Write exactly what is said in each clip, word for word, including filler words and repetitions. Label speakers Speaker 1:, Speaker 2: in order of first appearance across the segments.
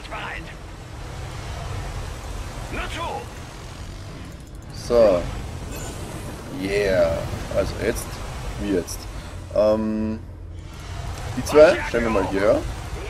Speaker 1: Einsatzbereit. Nur zu.
Speaker 2: So. Yeah. Also jetzt. Wie jetzt? Ähm. Die zwei stellen wir mal hierher.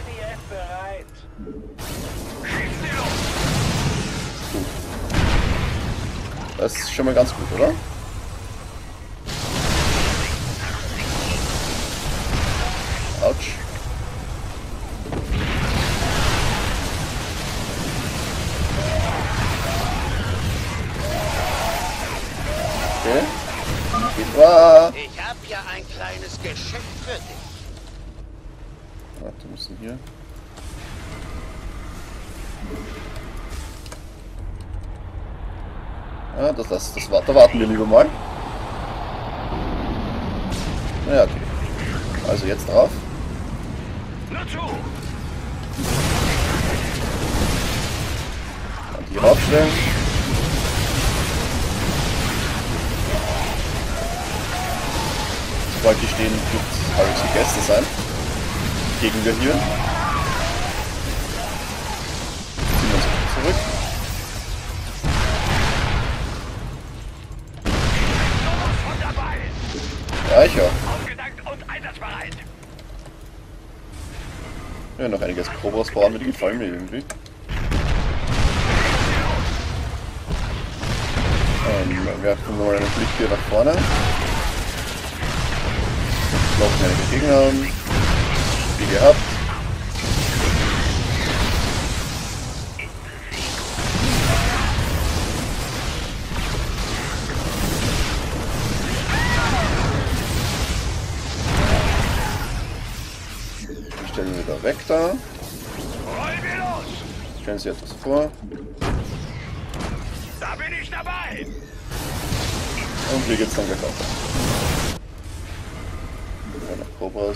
Speaker 2: Gut. Das ist schon mal ganz gut, oder? Autsch. Okay. Geht.
Speaker 1: Ich hab ja ein kleines Geschenk für dich.
Speaker 2: Warte, wir müssen hier. Ja, das, das, das, da warten wir lieber mal. Naja, okay. Also jetzt drauf. Und die raufstellen. Sobald die stehen, wird alles die Gäste sein. Gegen wir hier. Ziehen wir uns zurück. Ja, ich auch. Ja, noch einiges Cobras bauen, die gefallen mir irgendwie. Ähm, wir werfen mal einen Blick hier nach vorne. Laufen einige Gegner an. Wie gehabt. Stellen wir wieder weg da. Stellen Sie etwas vor.
Speaker 1: Da bin ich dabei.
Speaker 2: Und hier geht's dann gleich weiter. Ja, noch Cobras.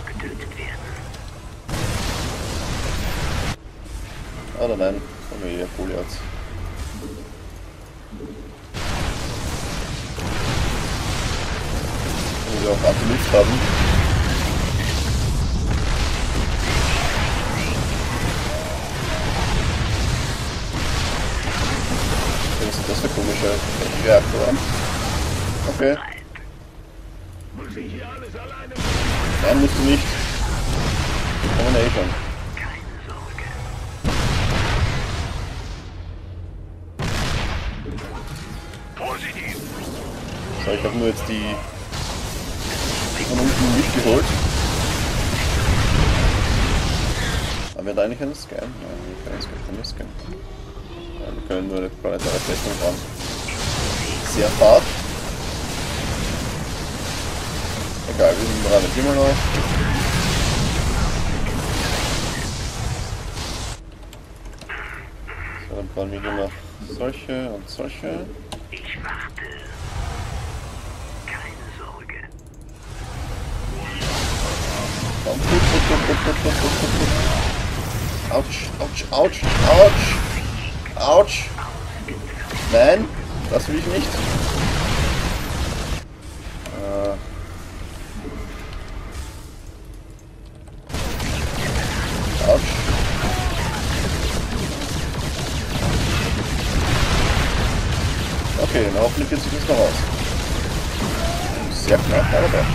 Speaker 2: Oder nein, haben wir hier Goliaths. Wenn wir auch Anti-Luft haben. Was ist das für komische Reaktoren? Okay. Nein, musst du nicht. Kommen wir eh schon. So, ich habe nur jetzt die von unten nicht geholt. Haben wir da eigentlich einen Scan? Nein, wir können jetzt gar nicht scannen. Ja, wir können nur eine planetäre Festung fahren. Sehr fad. Egal, wir sind gerade immer noch. So, dann bauen wir hier noch solche und solche.
Speaker 1: Ich warte. Keine Sorge.
Speaker 2: Komm, gut, gut, gut, gut, gut, gut, gut, gut, gut. Autsch, autsch, autsch, autsch. Autsch. Nein, das will ich nicht. Äh. Autsch. Okay, na hoffentlich geht sich das noch aus. Sehr knapp, aber doch.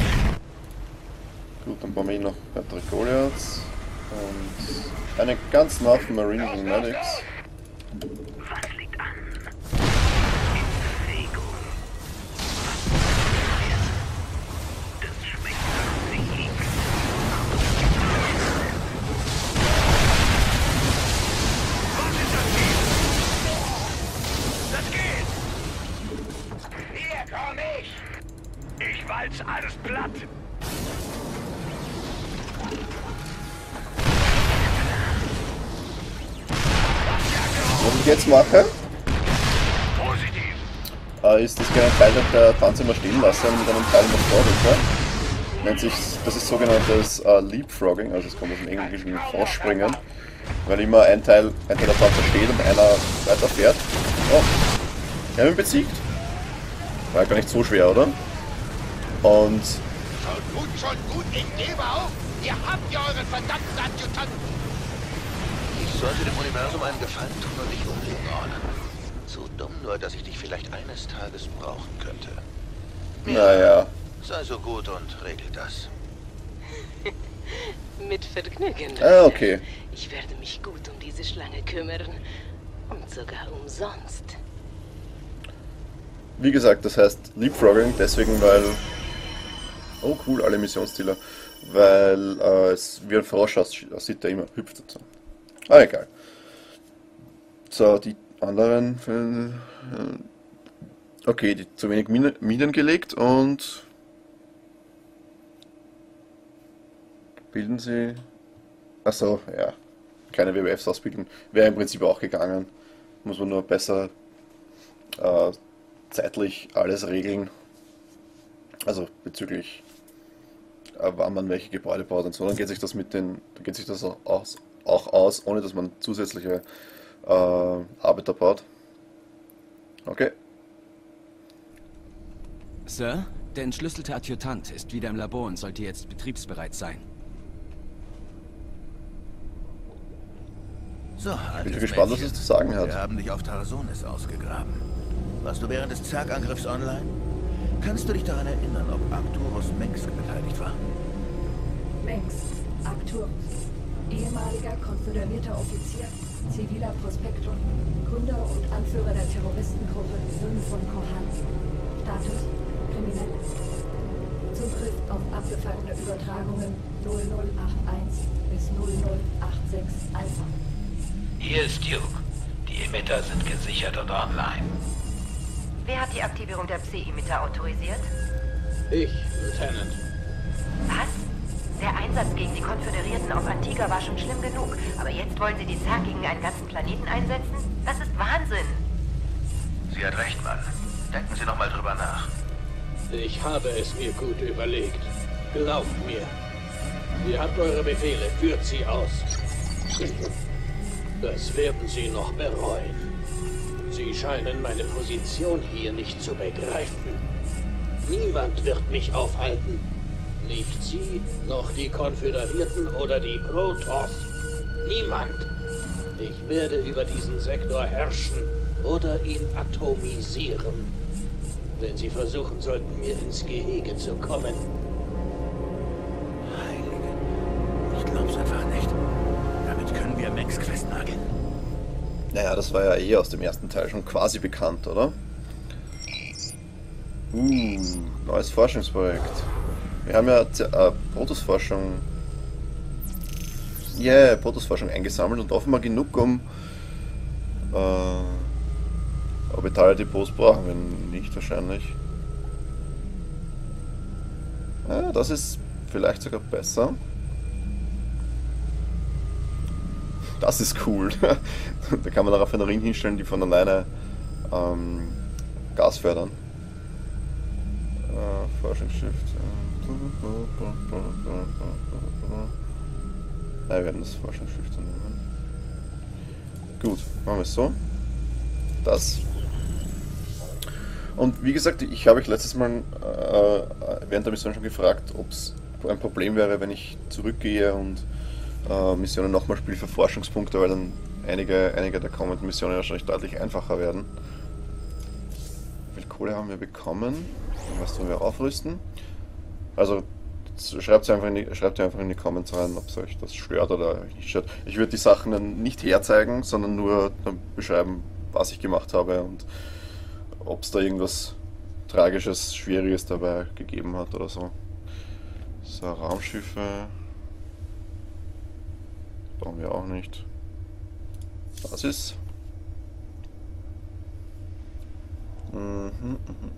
Speaker 2: Gut, dann bauen wir noch weitere Goliaths. Und eine ganz nahe Marine und Medics.
Speaker 1: Was liegt an? Bewegung. Das schmeckt sieg. Was ist das Ziel? Das geht! Hier komm ich! Ich walz alles platt!
Speaker 2: Was ich jetzt mache, äh, ist, dass ich einen Teil der Panzer immer stehen lasse und mit einem Teil noch vorrücke. Nennt sich, das ist sogenanntes äh, Leapfrogging, also es kommt aus dem Englischen Vorspringen, weil immer ein Teil, ein Teil der Panzer steht und einer weiter fährt. Oh, wir haben ihn besiegt. War ja gar nicht so schwer, oder? Und...
Speaker 1: Schon gut, schon gut, ich gebe auf! Ihr habt ja euren verdammten Adjutanten! Ich
Speaker 3: sollte dem Universum einen Gefallen tun und dich umbringen, Orlan. So dumm nur, dass ich dich vielleicht eines Tages brauchen könnte.
Speaker 2: Naja.
Speaker 3: Sei so gut und regel das.
Speaker 4: Mit Vergnügen.
Speaker 2: Ah, okay.
Speaker 4: Ich werde mich gut um diese Schlange kümmern. Und sogar umsonst.
Speaker 2: Wie gesagt, das heißt Leapfrogging, deswegen weil... Oh cool, alle Missionsziele. Weil äh, es wie ein Frosch aussieht, der immer hüpft und so. Ah, egal. So, die anderen... Äh, okay, die zu wenig Minen, Minen gelegt und... Bilden sie... Achso, ja. Keine W W Fs ausbilden. Wäre im Prinzip auch gegangen. Muss man nur besser äh, zeitlich alles regeln. Also bezüglich äh, wann man welche Gebäude baut und so. Dann geht sich das mit den. Dann geht sich das auch aus, auch aus, ohne dass man zusätzliche äh, Arbeiter baut. Okay.
Speaker 5: Sir, der entschlüsselte Adjutant ist wieder im Labor und sollte jetzt betriebsbereit sein.
Speaker 3: So,
Speaker 2: Ich bin gespannt, was es zu sagen hat.
Speaker 3: Wir haben dich auf Tarsonis ausgegraben. Warst du während des Zerg-Angriffs online? Kannst du dich daran erinnern, ob Arcturus Mengsk beteiligt war?
Speaker 6: Mengsk, Arcturus, ehemaliger konföderierter Offizier, ziviler Prospektor, Gründer und Anführer der Terroristengruppe Söhne von Korhan. Status: Kriminell. Zugriff auf abgefangene Übertragungen null null acht eins bis null null acht sechs Alpha.
Speaker 1: Hier ist Duke. Die Emitter sind gesichert und online.
Speaker 7: Wer hat die Aktivierung der Psi-Emitter autorisiert?
Speaker 8: Ich, Lieutenant.
Speaker 7: Was? Der Einsatz gegen die Konföderierten auf Antigua war schon schlimm genug, aber jetzt wollen sie die Zerg gegen einen ganzen Planeten einsetzen? Das ist Wahnsinn!
Speaker 3: Sie hat recht, Mann. Denken Sie noch mal drüber nach.
Speaker 8: Ich habe es mir gut überlegt. Glaubt mir. Ihr habt eure Befehle, führt sie aus. Das werden Sie noch bereuen. Sie scheinen meine Position hier nicht zu begreifen. Niemand wird mich aufhalten. Nicht Sie, noch die Konföderierten oder die Protoss. Niemand. Ich werde über diesen Sektor herrschen oder ihn atomisieren. Wenn Sie versuchen sollten, mir ins Gehege zu kommen.
Speaker 3: Heilige. Ich glaub's einfach nicht. Damit können wir Mengsk festnageln.
Speaker 2: Naja, das war ja eh aus dem ersten Teil schon quasi bekannt, oder? Uh, neues Forschungsprojekt. Wir haben ja äh, Protoss-Forschung... Yeah, Protoss-Forschung eingesammelt und offenbar genug, um... Äh, orbitale Depots brauchen wir nicht wahrscheinlich. Ja, das ist vielleicht sogar besser. Das ist cool. Da kann man Raffinerien hinstellen, die von alleine ähm, Gas fördern. Äh, Forschungsschiff. Ja, wir werden das Forschungsschiff dann nehmen. Gut, machen wir es so. Das. Und wie gesagt, ich habe euch letztes Mal äh, während der Mission schon gefragt, ob es ein Problem wäre, wenn ich zurückgehe und äh, Missionen nochmal spiele für Forschungspunkte, weil dann einige, einige der kommenden Missionen wahrscheinlich deutlich einfacher werden. Wie viel Kohle haben wir bekommen? Was tun wir aufrüsten? Also schreibt einfach in die, schreibt einfach in die Comments rein, ob es euch das stört oder euch nicht stört. Ich würde die Sachen dann nicht herzeigen, sondern nur beschreiben, was ich gemacht habe und ob es da irgendwas Tragisches, Schwieriges dabei gegeben hat oder so. So, Raumschiffe brauchen wir auch nicht. Basis. Mhm, mhm,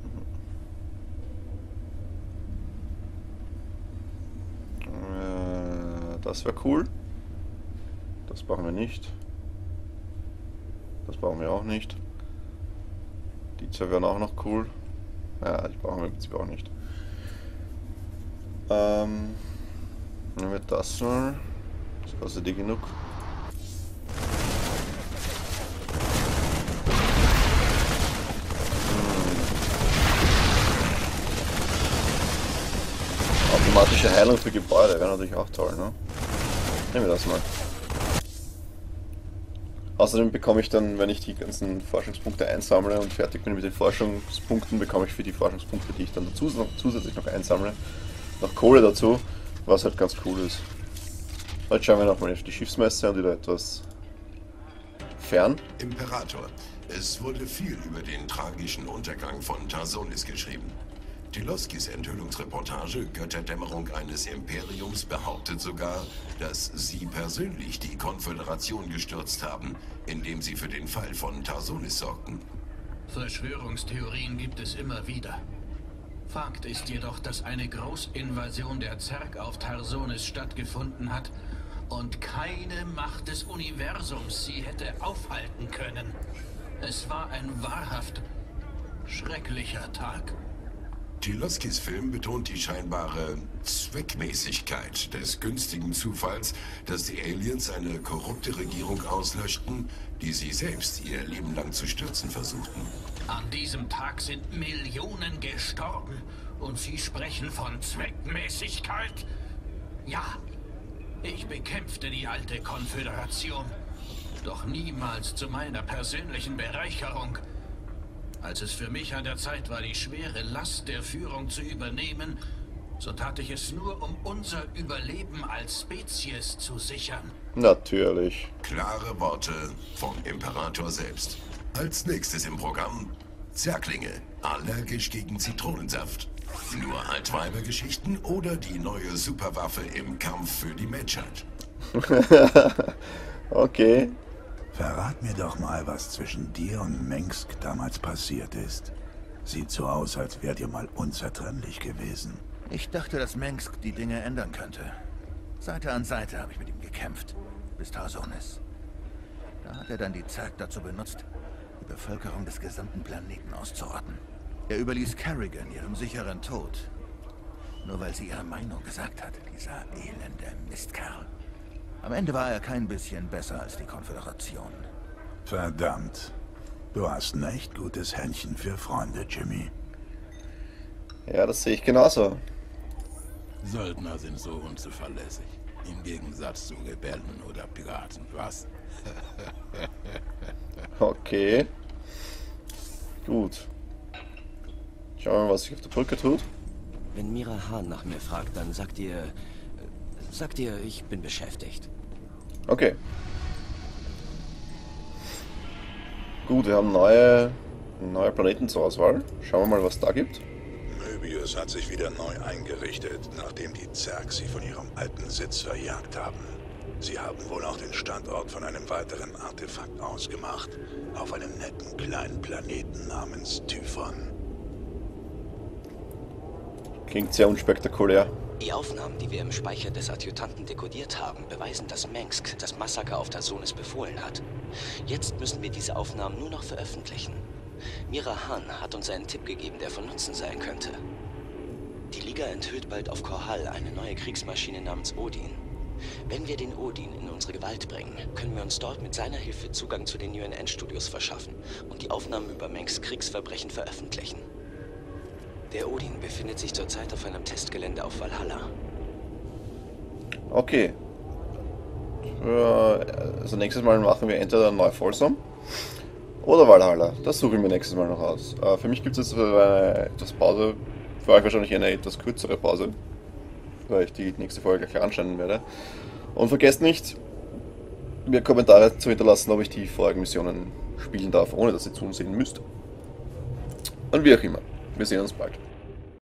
Speaker 2: mhm. Äh, das wäre cool. Das brauchen wir nicht. Das brauchen wir auch nicht. Die zwei wären auch noch cool. Ja, die brauchen wir im Prinzip auch nicht. Ähm, nehmen wir das mal. Das kostet die genug. Automatische Heilung für Gebäude wäre natürlich auch toll, ne? Nehmen wir das mal. Außerdem bekomme ich dann, wenn ich die ganzen Forschungspunkte einsammle und fertig bin mit den Forschungspunkten, bekomme ich für die Forschungspunkte, die ich dann dazu, zusätzlich noch einsammle, noch Kohle dazu, was halt ganz cool ist. Jetzt schauen wir nochmal auf die Schiffsmesse und wieder etwas fern.
Speaker 9: Imperator, es wurde viel über den tragischen Untergang von Tarsonis geschrieben. Tiloskis Enthüllungsreportage Götterdämmerung eines Imperiums behauptet sogar, dass Sie persönlich die Konföderation gestürzt haben, indem Sie für den Fall von Tarsonis sorgten.
Speaker 8: Verschwörungstheorien gibt es immer wieder. Fakt ist jedoch, dass eine Großinvasion der Zerg auf Tarsonis stattgefunden hat und keine Macht des Universums sie hätte aufhalten können. Es war ein wahrhaft schrecklicher Tag.
Speaker 9: Tiloskis Film betont die scheinbare Zweckmäßigkeit des günstigen Zufalls, dass die Aliens eine korrupte Regierung auslöschten, die sie selbst ihr Leben lang zu stürzen versuchten.
Speaker 8: An diesem Tag sind Millionen gestorben und Sie sprechen von Zweckmäßigkeit? Ja, ich bekämpfte die alte Konföderation, doch niemals zu meiner persönlichen Bereicherung. Als es für mich an der Zeit war, die schwere Last der Führung zu übernehmen, so tat ich es nur, um unser Überleben als Spezies zu sichern.
Speaker 2: Natürlich.
Speaker 9: Klare Worte vom Imperator selbst. Als nächstes im Programm Zerglinge, allergisch gegen Zitronensaft. Nur Altweibergeschichten oder die neue Superwaffe im Kampf für die Menschheit.
Speaker 2: Okay.
Speaker 10: Verrat mir doch mal, was zwischen dir und Mengsk damals passiert ist. Sieht so aus, als wärt ihr mal unzertrennlich gewesen.
Speaker 3: Ich dachte, dass Mengsk die Dinge ändern könnte. Seite an Seite habe ich mit ihm gekämpft, bis Tarsonis. Da hat er dann die Zerg dazu benutzt, die Bevölkerung des gesamten Planeten auszurotten. Er überließ Kerrigan ihrem sicheren Tod. Nur weil sie ihre Meinung gesagt hat, dieser elende Mistkerl. Am Ende war er kein bisschen besser als die Konföderation.
Speaker 10: Verdammt. Du hast ein echt gutes Händchen für Freunde, Jimmy.
Speaker 2: Ja, das sehe ich genauso.
Speaker 11: Söldner sind so unzuverlässig. Im Gegensatz zu Rebellen oder Piraten, was?
Speaker 2: Okay. Gut. Schauen wir mal, was sich auf der Brücke tut.
Speaker 5: Wenn Mira Hahn nach mir fragt, dann sagt ihr... Sagt ihr, ich bin beschäftigt.
Speaker 2: Okay. Gut, wir haben neue, neue Planeten zur Auswahl. Schauen wir mal, was da gibt.
Speaker 10: Möbius hat sich wieder neu eingerichtet, nachdem die Zerg sie von ihrem alten Sitz verjagt haben. Sie haben wohl auch den Standort von einem weiteren Artefakt ausgemacht, auf einem netten kleinen Planeten namens Typhon.
Speaker 2: Klingt sehr unspektakulär.
Speaker 12: Die Aufnahmen, die wir im Speicher des Adjutanten dekodiert haben, beweisen, dass Mengsk das Massaker auf Tarsonis befohlen hat. Jetzt müssen wir diese Aufnahmen nur noch veröffentlichen. Mira Hahn hat uns einen Tipp gegeben, der von Nutzen sein könnte. Die Liga enthüllt bald auf Korhal eine neue Kriegsmaschine namens Odin. Wenn wir den Odin in unsere Gewalt bringen, können wir uns dort mit seiner Hilfe Zugang zu den U N N-Studios verschaffen und die Aufnahmen über Mengsks Kriegsverbrechen veröffentlichen. Der Odin befindet sich zurzeit auf einem Testgelände auf Valhalla.
Speaker 2: Okay. Also nächstes Mal machen wir entweder Neu-Folsom oder Valhalla. Das suche ich mir nächstes Mal noch aus. Für mich gibt es jetzt eine etwas Pause. Für euch wahrscheinlich eine etwas kürzere Pause, weil ich die nächste Folge gleich anschneiden werde. Und vergesst nicht, mir Kommentare zu hinterlassen, ob ich die vorigen Missionen spielen darf, ohne dass ihr zusehen müsst. Und wie auch immer. Wir sehen uns bald.